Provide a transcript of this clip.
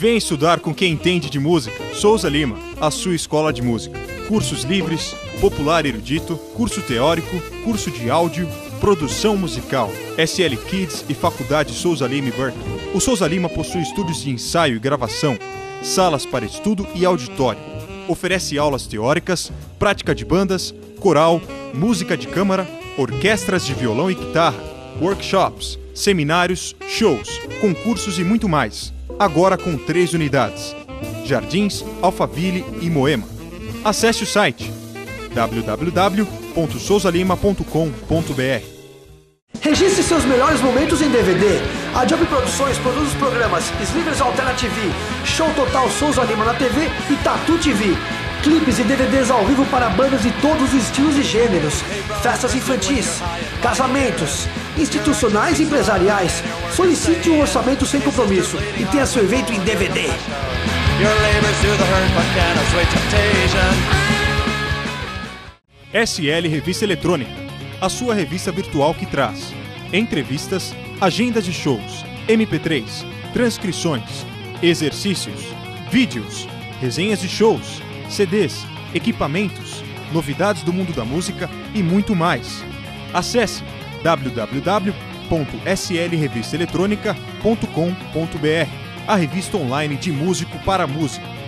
Vem estudar com quem entende de música. Souza Lima, a sua escola de música. Cursos livres, popular erudito, curso teórico, curso de áudio, produção musical, SL Kids e Faculdade Souza Lima e Berkeley. O Souza Lima possui estúdios de ensaio e gravação, salas para estudo e auditório. Oferece aulas teóricas, prática de bandas, coral, música de câmara, orquestras de violão e guitarra, workshops, seminários, shows, concursos e muito mais. Agora com 3 unidades: Jardins, Alphaville e Moema. Acesse o site www.souzalima.com.br. Registre seus melhores momentos em DVD. A Job Produções produz os programas Slivers Alternative, Show Total Souza Lima na TV e Tatu TV. Clipes e DVDs ao vivo para bandas de todos os estilos e gêneros. Festas infantis, casamentos, institucionais e empresariais. Solicite um orçamento sem compromisso e tenha seu evento em DVD. SL Revista Eletrônica, a sua revista virtual que traz entrevistas, agendas de shows, MP3, transcrições, exercícios, vídeos, resenhas de shows, CDs, equipamentos, novidades do mundo da música e muito mais. Acesse www.slrevistaeletronica.com.br, a revista online de músico para músico.